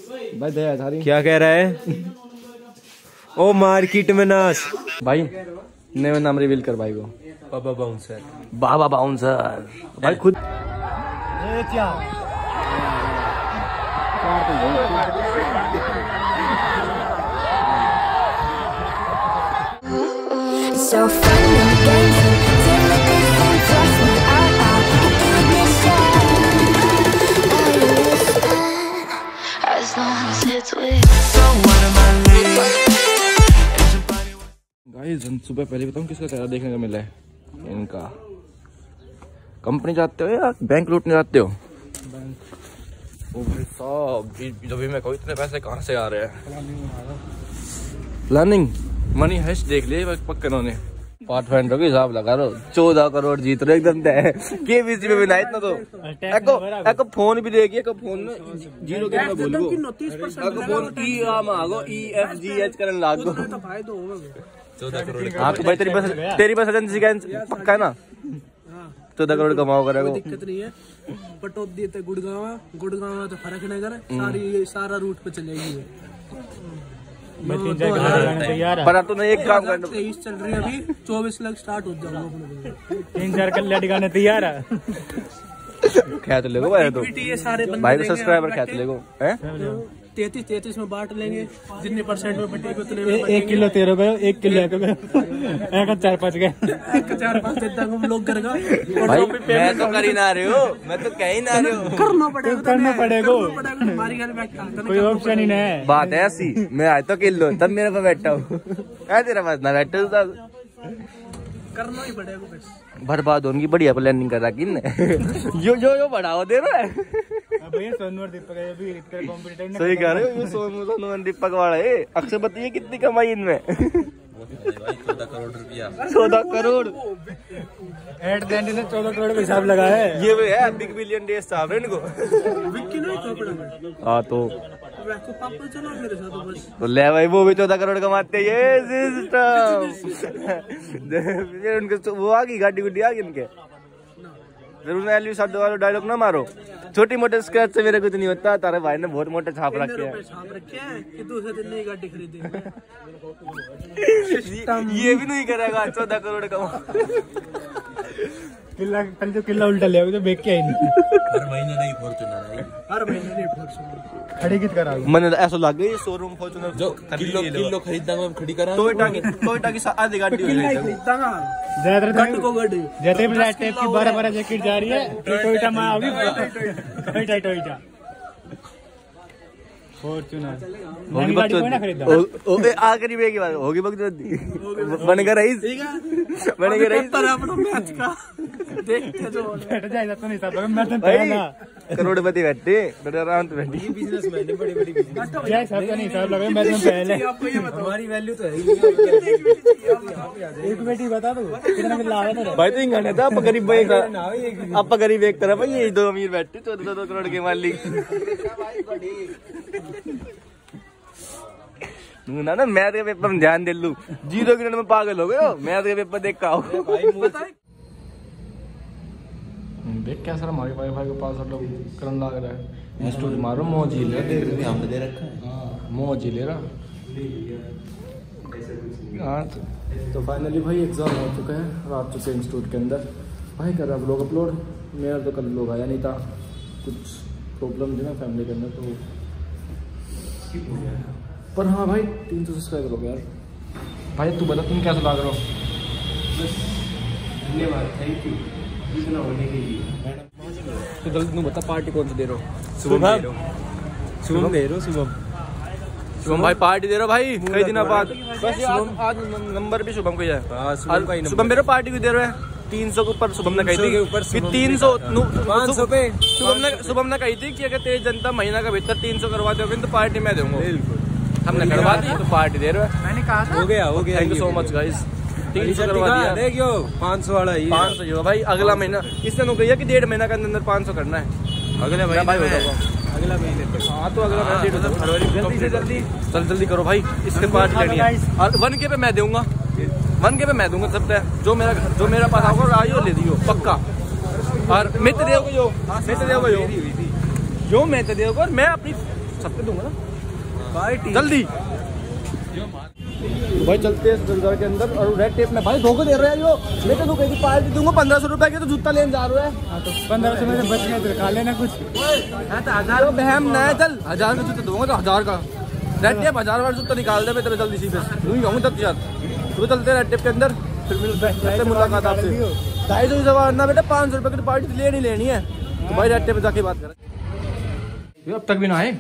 भाई दया सारी क्या कह रहा है? ओ मार्केट में नाश भाई नया नाम रिवील कर भाई को। बाबा बाउंसर। बाबा बाउंसर भाई खुद So fun and games till the distance trust me out as long as it's with guys सुबह पहले बताऊं किसका चेहरा देखने को मिला है? इनका। कंपनी जाते हो या बैंक लूटने जाते हो? ओ भाई साहब जब भी मैं कहूँ इतने पैसे कहाँ से आ रहे हैं? प्लानिंग मनी हैश देख लिए पक्का इन्होंने। पार्टफाइंडर का हिसाब लगा रो 14 करोड़ जीत रहे एकदम तय। केबीसी में भी ना इतना तो एको फोन भी देखिए फोन में जीरो के बोल फोन ई आम आगो EFGH करन लागो 14 करोड़। हाँ तो भाई तेरी बस एजेंसी का पक्का है ना? 14 करोड़ कमाओ करेगा। दिक्कत नहीं है। पटौदी तो गुड़गांव तो फर्क नहीं करे सारा रूट पे चलेगी। पर अब तो नहीं एक काम करना 23 चल रही है अभी 24 लाख स्टार्ट हो जाएगा। 3-4 कल्ला दिखाने तैयार है। ख्यात लेगो भाई तो भाई को सब्सक्राइबर ख्यात लेगो हैं 33 में बांट लेंगे जितने परसेंट में बटेगा उतने में। 1 किलो 13 गए 1 किलो 4-5 गए 4-5 दिन तक हम लोग कर गए। मैं तो कर ही ना रहे हो मैं तो कह ही ना रहे हो करना पड़ेगा हमारी घर में कोई ऑप्शन ही नहीं है। बात है ऐसी मैं आज तो किलो तब मेरे पे बैठा हूँ तेरा पास ना बैठा करना ही पड़ेगा बस। बर्बाद होने की बढ़िया प्लानिंग कर रहा किन यो बढ़ावा दे रहा है। सही कह रहे हो सोनू दीपक वाला है। अक्षय बताइए कितनी कमाई इनमें? 14 करोड़ रुपया। 14 करोड़ एट द एंड ने 14 करोड़ का हिसाब लगा है। ये भी है बिग बिलियन डेज साहब इनको। हाँ तो ले भाई वो भी 14 करोड़ कमाते ये सिस्टम। उनके वो आ गई गाड़ी गुड्डी आ गई इनके। जरूर एलयू साडो वाला डायलॉग ना मारो। छोटी मोटे स्क्रैच से मेरे कुछ नहीं होता। तारे भाई ने बहुत मोटे छाप रखे हैं कि दूसरे दिन नई गाड़ी खरीदी। ये भी नहीं करेगा 14 करोड़ कमा। किला उल्टा ले तो बेच के हर महीने नहीं फॉर्च्यूनर खड़ी कित करा मैंने ऐसा लग गई शोरूम फॉर्च्यूनर जो किलो खरीदना मैं खड़ी करा टोयोटा की आधी गाड़ी खरीदांगा जैसे की 12 जैकेट जा रही है टोयोटा में होगी टोयोटा फॉर्च्यूनर आखिरी में की बात होगी बनेगा रईस बनेगा रईस मैच का देखते जो जाएगा तो नहीं सब मैं करोड़पति बैठे आराम से बैठी बिजनेसमैन बड़ी नहीं सब लगे मैं पहले हमारी वैल्यू तो है एक बेटी बता दो कितना मिला भाई तो इंगाने था आप गरीब एक तरफ ये 2 अमीर बैठे 14 करोड़ के मालिक। ना मैथ के पेपर में ध्यान दे लू 0 के में पागल हो गए। मैथ के पेपर देख का देख क्या सर हमारे वाईफाई के पास लोग करन लग रहा है। इंस्टीट्यूट मारो मौज ही ले दे रखा है मौज ही ले रहा। तो फाइनली भाई एग्जाम हो चुका है रात चुके इंस्टीट्यूट के अंदर। भाई कर रहा ब्लॉग अपलोड मेरा तो कल लोग आया नहीं था कुछ प्रॉब्लम थी ना फैमिली के अंदर तो पर हाँ भाई 300 सब्सक्राइबर हो गया यार। भाई तू बता तुम कैसा लग रहा हो? धन्यवाद थैंक यू इतना होने के लिए। तो जल्दी तुम बता पार्टी कौन सी दे रहे हो? शुभम दे रहे हो? शुभम भाई पार्टी दे रहे हो भाई कई दिन बाद। बस आज नंबर भी शुभम को ही है। शुभम मेरे पार्टी को दे रहे हैं 300 के ऊपर शुभम ने कही थी कि 300 500 पे शुभम ने कही थी कि अगर तेज जनता महीना का भीतर 300 करवा दोगे तो पार्टी मैं दूंगा। हमने करवा दी तो पार्टी दे रहे हो। मैंने कहा था हो गया thank you so much guys. 300 करवा दिया देखियो 500 वाला ही 500 ही हो भाई। अगला महीना इसने तो कही है कि 1.5 महीना के अंदर 500 करना है। अगले महीने भाई अगला महीने हाँ तो अगला महीना फरवरी जल्दी करो भाई इसके पार्टी लेनी है। 1K पे मैं दूंगा 1K पे मैं दूंगा सब जो मेरा पास आओगे आइयो ले दियो पक्का। और मित्र देव को जो मैं तो देव और मैं अपनी सबके दूंगा ना भाई, जल्दी भाई चलते हैं दुर्गा के अंदर। और रेड टेप में भाई धोखे दे रहे हैं यो, मैं तो कहीं पार्टी दूंगा 1500 रुपए के, तो जूता लेने जा रहा है। हाँ तो 1500 में बच गया तो खा लेना कुछ। हजार बहम ना है, चल 1000 का जूता दूंगा, तो 1000 का रेड टेप 1000 वाला जूता निकाल दे, मैं तेरे जल्दी सी पे कहूँ तब यार। तो चलते रेड टेप के अंदर, फिर मुलाकात आपसे। 250 सवार ना बेटा, 500 रुपए की तो पार्टी लेनी लेनी है। तो भाई रेड टेप पे जाके बात करें। अब तक भी ना आए,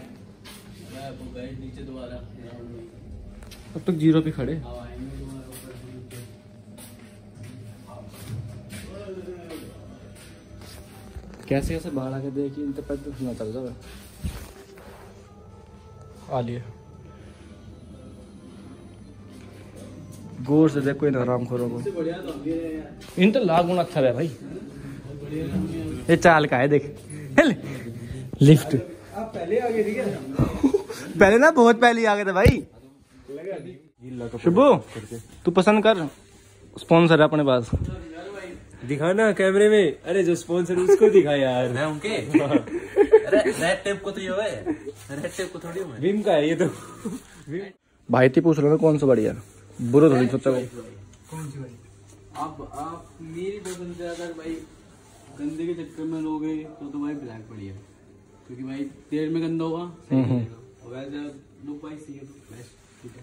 अब तक 0 पे खड़े। कैसे कैसे बाहर आके देखिए, इन तक तो सुना चल रहा आ लिए। गौर से देखो इन आराम खोरों को, इन तो लाख गुना अच्छा है भाई। ये चाल का है देख, लिफ्ट पहले आ गए थे पहले ना बहुत पहले आ गए थे भाई। शुभू तू पसंद कर, स्पॉन्सर है अपने पास, दिखाना कैमरे में। अरे जो स्पॉन्सर उसको दिखा यार। मैं उनके अरे रेड टेप को तो ये है, रेड टेप को थोड़ी है, विम का है ये तो। भाई थी पूछ रहा था कौन सा बढ़िया, बुरा थोड़ी सोचा को। आप मेरी पसंद से अगर भाई गंदे के चक्कर में लोगे तो भाई ब्लैक बढ़िया, क्योंकि भाई तेल में गंदा होगा, वैसे लुक वाइज सही है।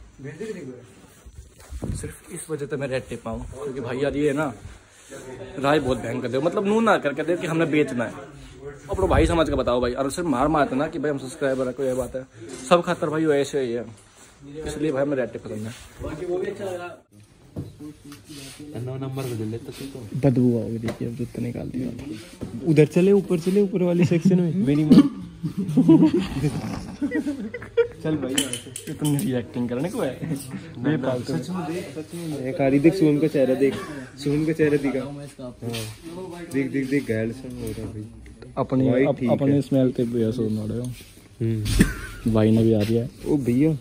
सिर्फ इस वजह से मैं रेड टेप आऊँ, क्योंकि भाई यार ये ना राय बहुत भयंकर दे, मतलब नू ना करके दे कि हमने बेचना है। अपनो भाई समझ के बताओ भाई, और सिर्फ मार मारते ना कि भाई हम सब्सक्राइबर है, कोई ये बात है सब खातर भाई वो ऐसे ही है, इसलिए भाई मैं रेड टेप पसंद है। बाकी वो भी अच्छा लगा। नंबर बदल लेता तो बदबू आओगे, देखिए अब जूता निकाल दिया। उधर चले, ऊपर वाली सेक्शन में मेरी माँ। चल भाई तुमने रिएक्टिंग करने को है, सच में एक आरी देख, सुमन का चेहरा देख, सुमन का चेहरा दिखा, देख देख देख घायल सा हो रहा भाई। अपने स्मेल पे भी ऐसा हो रहा है। भाई ने भी आ दिया है। ओ भैया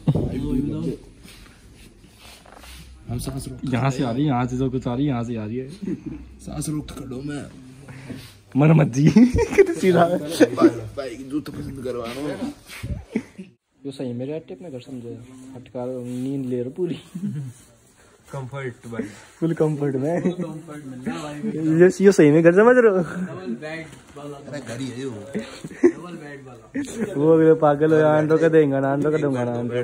यहाँ से आ रही है, यहाँ से जो कुछ आ रही है, यहाँ से आ रही है। सांस रोक खड़ो मैं मन मत जी सीधा भाई जूता पसंद करवाना। यो सही मेरे रेड टेप में घर समझे, हटका नींद ले रहा पूरी, कंफर्ट भाई, फुल कंफर्ट में। ये सही में घर समझ रहे हो, डबल बेड वाला घर ही है वो, डबल बेड वाला। वो अगले पागल हो, आंडो का देंगे ना, आंडो का दूंगा ना आंडो।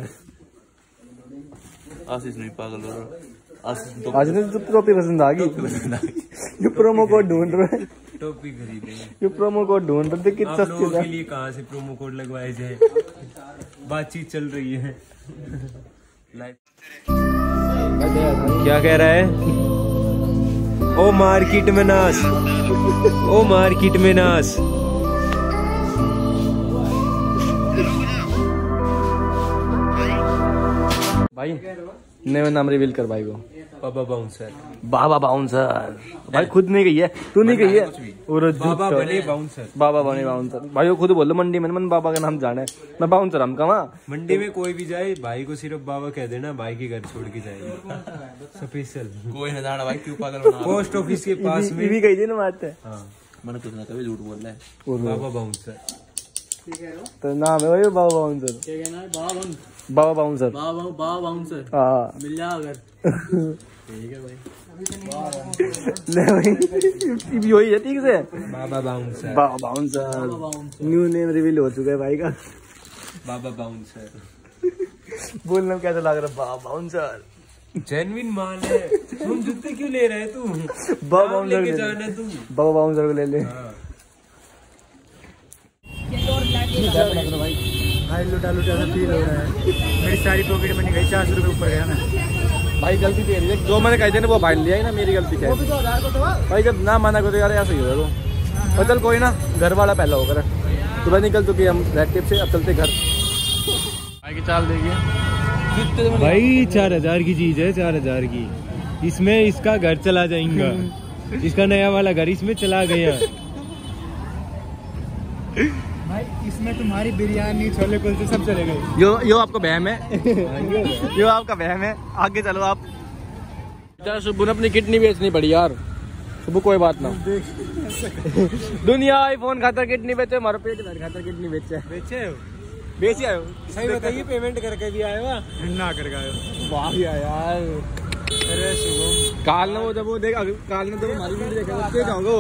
आशीष नहीं पागल हो रहा, आशीष तो आज ने तो टोपी पसंद आ गई, ये प्रोमो कोड ढूंढ रहे हैं, टोपी खरीदे। ये प्रोमो कोड ढूंढ रहे थे, कितना आप सस्ती लोगों था। के लिए कहाँ से प्रोमो कोड लगवाए जाए, बातचीत चल रही है। क्या कह रहा है? ओ मार्केट में नाच, ओ मार्केट में नाच। भाई नया नाम रिवील कर भाई को। बाबा बाउंसर, बाबा बाउंसर भाई खुद नहीं गई है, तू नहीं गई है, बाबा बने बाउंसर, बाबा बने बाउंसर भाई वो खुद बोल लो मंडी में, मन बाबा का नाम जाने, मैं बाउंसर हम कहा। मंडी में कोई भी जाए भाई को सिर्फ बाबा कह देना, भाई के घर छोड़ के जाएगा स्पेशल। कोई ना जाना भाई, क्यों पागल बना। पोस्ट ऑफिस के पास में भी गई थी ना बात है। हाँ, मैंने कुछ ना कभी झूठ बोल रहा है। बाबा बाउंसर तो नाम है भाई बाबा बाउंसर, क्या कहना है? बाबा बाउंसर, बाबा बाउंसर हाँ मिल जा अगर। ठीक है भाई, ले भाई वही है ठीक से, Baba bouncer, Baba bouncer new name reveal हो चुका है भाई का। बाबा बाउंसर बोलना कैसा लग रहा है, बाबा बाउंसर जेन्युइन माल है। तुम जूते क्यों ले रहे तू? बाबा नाम बाउंसर लेके ले जाना ले। तू। बाबा बाउंसर को ले ले। भाई लुटा सा फील हो रहा है, मेरी सारी पॉकेट मनी गई, 400 रुपये ऊपर गया ना भाई गलती तेरी है, जो मैंने कहे थे ना वो फाइन लिया ही ना, मेरी गलती क्या है भाई, जब ना माना करो यार ऐसा ही होगा तो। चल कोई ना, घर वाला पहला होकर सुबह निकल चुकी हम रेड टेप से, अब चलते घर। भाई की चाल देखिए भाई, 4000 की चीज है, 4000 की, इसमें इसका घर चला जाएगा, इसका नया वाला घर इसमें चला गया भाई, इसमें तुम्हारी बिरयानी छोले कुलचे सब चले गए। यो आपका बहम है, यो आपका बहम है, आगे चलो आप। यार सुबह ने अपनी किडनी बेचनी पड़ी यार, सुबह कोई बात ना। दुनिया आईफोन खाता किडनी बेचे, हमारा पेट भर खाता किडनी बेचे। बेच ही आयो। सही बताइए, पेमेंट करके भी आए हो? ना करके आयो। वाह यार। अरे शुभम, काल ने वो जब वो देख काल ने जब हमारी वीडियो देखा वो क्या होगा वो।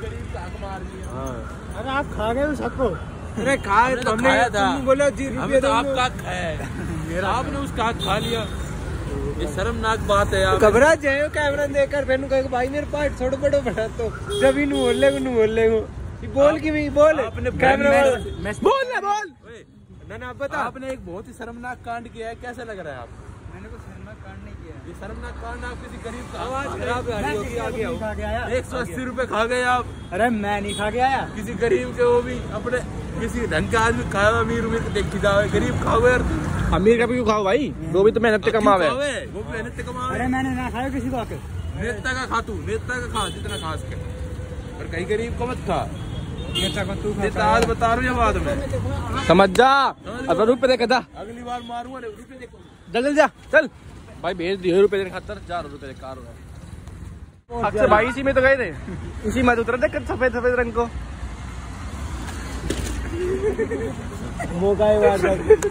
अरे आप खा गए हो सबको? अरे खाया तो हमने खाया था। तुम बोला जी हमें तो आपका खाया मेरा, आपने उसका खा लिया। ये शर्मनाक बात है यार। घबरा जाए कैमरा देखकर, फिर कहे भाई मेरे पास छोटो बड़ो बना तो जब इन बोल ले बोल की भी बोल कैमरा बोल ना बोल ना आप बता। आपने एक बहुत ही शर्मनाक कांड किया है, कैसा लग रहा है आपको? मैंने कोई शर्मनाक कांड नहीं किया। ये शर्मनाक कांड आप किसी गरीब का आवाज खराब आ रही होगी, आगे आओ। 180 रुपए खा गए आप। अरे मैं नहीं खा के आया। किसी गरीब के, वो भी अपने किसी ढंग का आदमी खाया, अमीर उमीर देखी जावे, गरीब खाओ यार। अमीर का भी क्यों खाओ भाई, वो भी तो मेहनत कमावे। वो भी मेहनत कमावे। अरे मैंने ना खाया किसी को आके। नेता का खा, तू नेता का खा जितना खा सके, और कहीं गरीब को मत खा। नेता आज बता रहा हूँ बाद में, समझ जा। अब रुपये देखे था, अगली बार मारूंगा। रुपये देखो, जल्दी जा चल भाई, भेज दिए रुपये देने खातर। 4 रुपये कार हुआ। अक्सर भाई इसी में तो गए थे, इसी में उतरा देख सफेद सफेद रंग को। मौका ही वार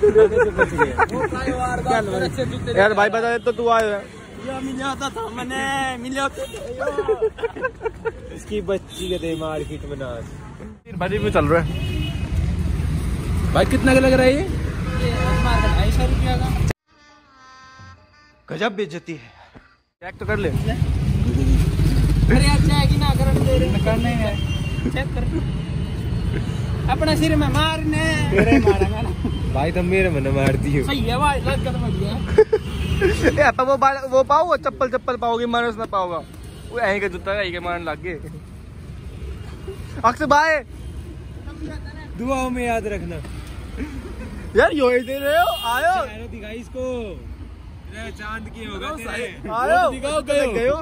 यार भाई बता दे तो तू आयो है। मिला था मैंने, मिला इसकी बच्ची के दे मार्केट में नाच। भाई भी चल रहा है भाई। कितना का लग रहा है ये? 250 रुपया का। गजब बेइज्जती है। चेक तो कर ले। अरे यार चाय की ना करन दे रहे करना ही है। चेक कर अपना सिर में मारने। अरे मारेगा ना भाई, तुम मेरे मन मारती हो। सही है भाई, लग कर मत गया। तो वो पाओ चप्पल पाओगे, मारस ना पाओगा। वो यहीं के जूता यहीं के मारने लग गए। अक्सर भाई दुआओं में याद रखना यार, यो ही दे रहे हो। आयो दिखाई इसको, चांद की होगा आयो दिखाओ, गयो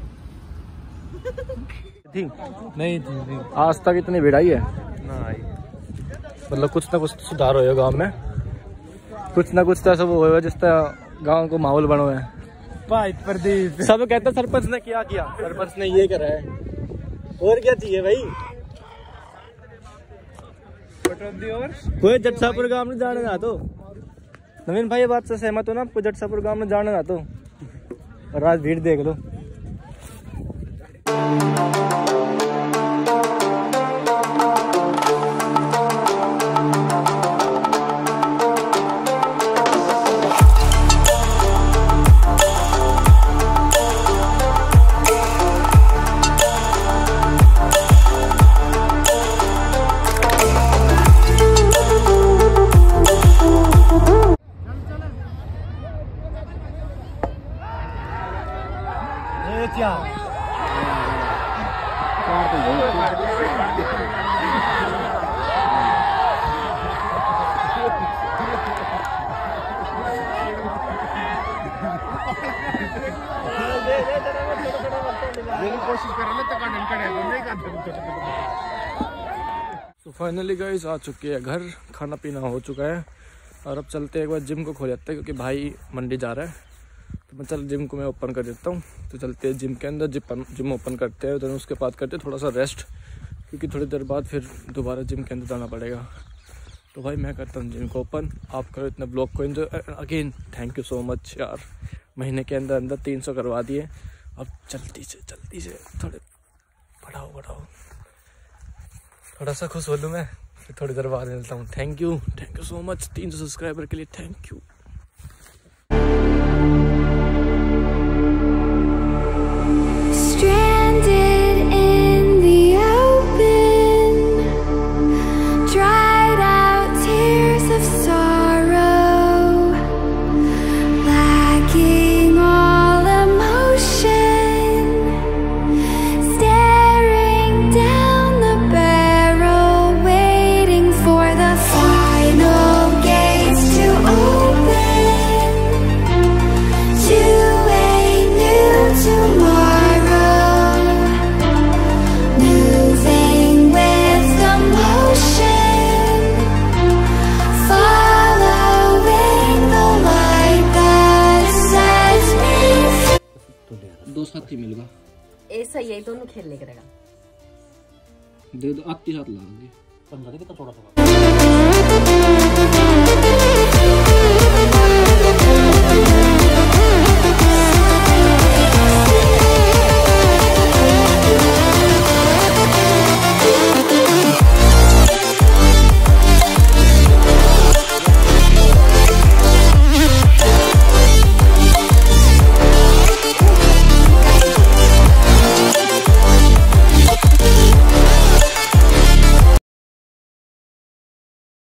थी नहीं थी। आज तक इतनी भिड़ाई है ना आई। मतलब कुछ ना कुछ सुधार होगा गांव में, कुछ ना कुछ तो ऐसा वो होगा जिस तरह गांव को माहौल बनो है। भाई प्रदीप, सब कहते हैं सरपंच ने क्या किया, सरपंच ने ये करा है, और क्या चाहिए भाई। और कोई जटसापुर गांव में जाने ना तो नवीन भाई, ये बात से सहमत हो ना? आपको जटसापुर गांव में जाने ना तो, और आज भीड़ देख लो। तो फाइनली गाइस आ चुके हैं घर, खाना पीना हो चुका है, और अब चलते हैं एक बार जिम को खो जाते हैं, क्योंकि भाई मंडी जा रहा है। तो मैं चल जिम को मैं ओपन कर देता हूँ। तो चलते हैं जिम के अंदर, जिम ओपन करते हैं, तो उसके बाद करते हैं थोड़ा सा रेस्ट, क्योंकि थोड़ी देर बाद फिर दोबारा जिम के अंदर जाना पड़ेगा। तो भाई मैं करता हूँ जिम को ओपन, आप करो इतने ब्लॉग को enjoy. Again thank you so much यार, महीने के अंदर अंदर 300 करवा दिए। अब जल्दी से थोड़े बढ़ाओ, थोड़ा सा खुश हो लूँ मैं, फिर थोड़ी देर बाद मिलता हूँ। Thank you so much 300 subscriber के लिए, thank you. Stranded in the open, dried out tears of sorrow, lacking all emotion, staring down the barrel, waiting for the final gates to open to a new tomorrow, moving with the motion, following the light that sets me free. 2 साथी मिल गया, ऐसा यही दोनों खेलने करेगा। दे दो आती साथ लगाएंगे। 15 कितना थोड़ा